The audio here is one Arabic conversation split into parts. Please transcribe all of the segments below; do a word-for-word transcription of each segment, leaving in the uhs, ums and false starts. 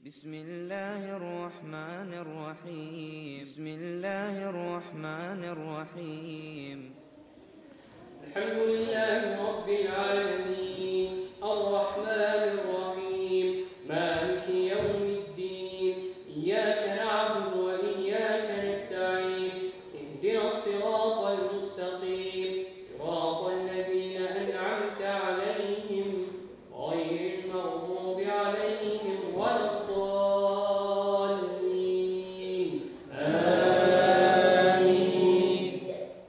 بسم الله الرحمن الرحيم بسم الله الرحمن الرحيم الحمد لله رب العالمين الرحمن الرحيم مالك يوم الدين إياك نعبد وإياك نستعين اهدنا الصراط المستقيم صراط الذين أنعمت عليهم غير المغضوب عليهم ولا الضالين آمين.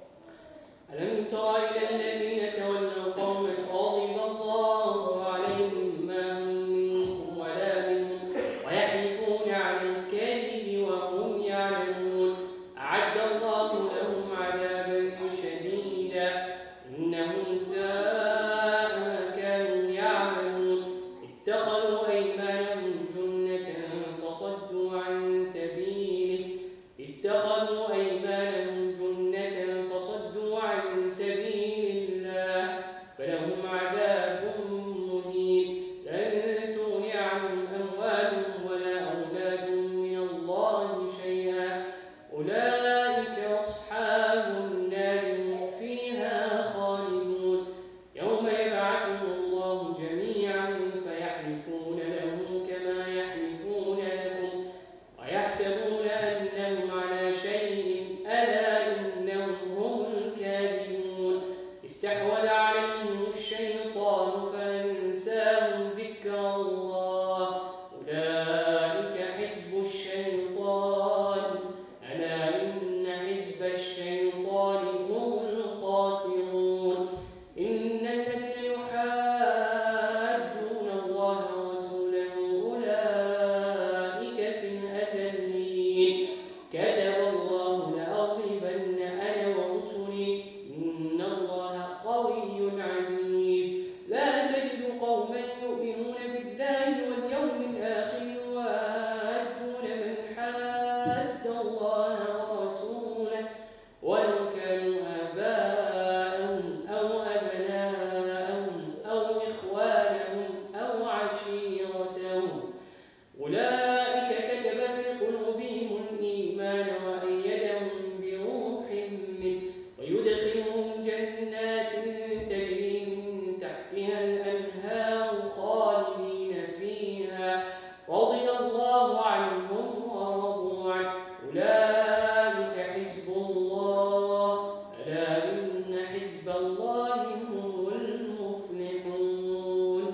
ألم تر إلى الذين تولوا قوما غضب الله عليهم ما هم منكم ولا منهم ويحلفون على الكذب وهم يعلمون أعد الله لهم عذابا شديدا إنهم ساء ما كانوا يعملون اتخذوا أيمانهم جنة فصدوا عن سبيله اتخذوا أيمانهم جنة فصدوا عن سبيل الله فلهم عذاب مهين لن تغني عنهم أموالهم ولا أولادهم من الله شيئا أولئك أصحاب النار هم فيها خالدون يوم يبعثهم الله جميعا فيحلفون له كما يحلفون لكم ويحسبون أنهم على شيء ألا إنهم هم الكاذبون استحوذ عليهم الشيطان فأنساهم ذكر الله أولئك حزب الشيطان ألا إن حزب الشيطان هم الخاسرون إن الذين يحادون الله ورسوله أولئك في الأذلين كتب الله لأغلبن أنا ورسلي إن الله قوي عزيز لا تجد قوما يؤمنون بالله واليوم الآخر يوادون من حاد الله ورسوله ولو كانوا آباءهم أو أبناءهم أو إخوانهم أو عشيرتهم أولئك كتب في قلوبهم الإيمان وأيدهم بروح منه ويدخلهم جنات تجري من تحتها الأنهار خالدين فيها رضي الله عنهم ورضوا عنه أولئك حزب الله ألا إن حزب الله هم المفلحون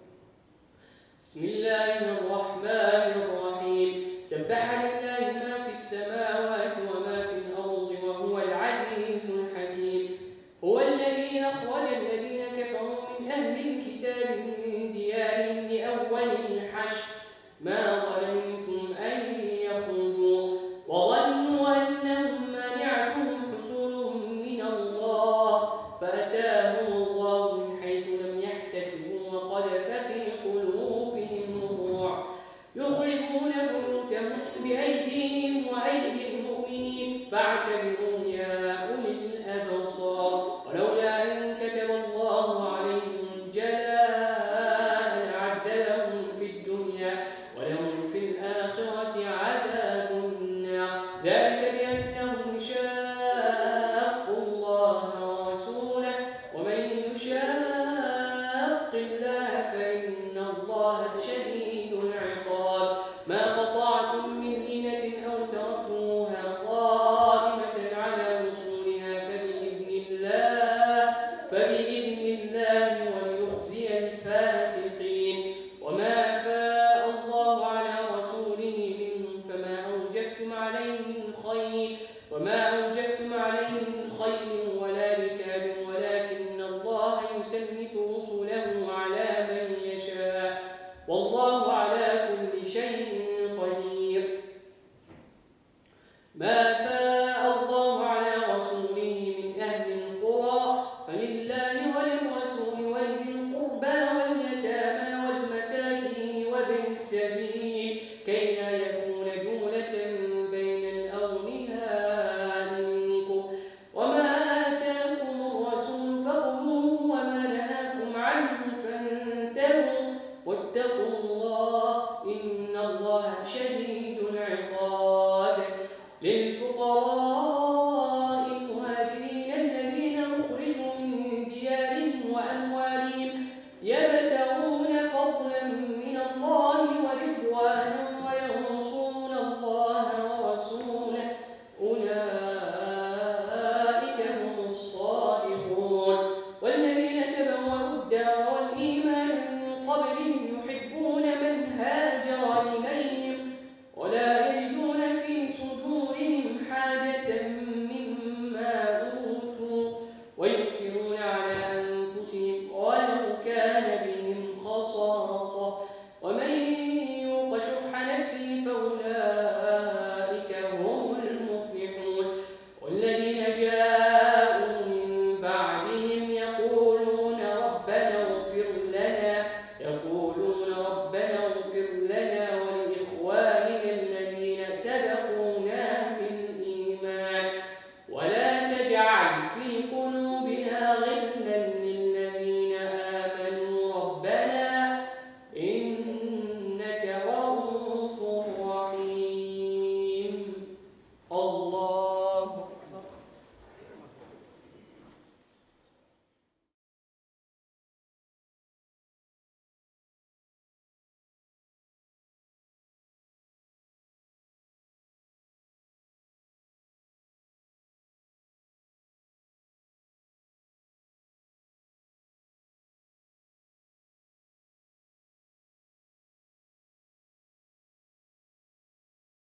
بسم الله الرحمن الرحيم سبح لله ما في السماوات وما في الأرض وهو العزيز الحكيم هو الذي أخرج الذين كفروا من أهل الكتاب من ديارهم لأول الحشر ما ظننتم أن يخرجوا وظنوا أنهم مانعتهم حصولهم من الله فأتاهم الله من حيث لم يحتسبوا وقذف في قلوبهم الرعب يخربون بيوتهم بأيديهم وأيدي المؤمنين فاعتبروا يا أولي الأبصار ولولا أن كتب الله عليهم الجلاء لعذبهم في الدنيا ولهم في الآخرة عذاب النار ذلك بأنهم شاقوا الله ورسوله ومن يشاق الله فإن الله شديد العقاب ما قطعتم من لينة أو تركتموها قائمة على وصولها فبإذن الله فبإذن الله وليخزي الفاسقين وما أفاء الله على رسوله منهم فما أوجفتم عليه من خير وما أوجفتم عليه من خير ولا ركاب ولكن الله يسلط رسله على من يشاء والله على كل شيء قدير ما أفاء الله على رسوله من أهل القرى فلله وللرسول ولذي القربى واليتامى والمساكين وابن السبيل كي لا يكون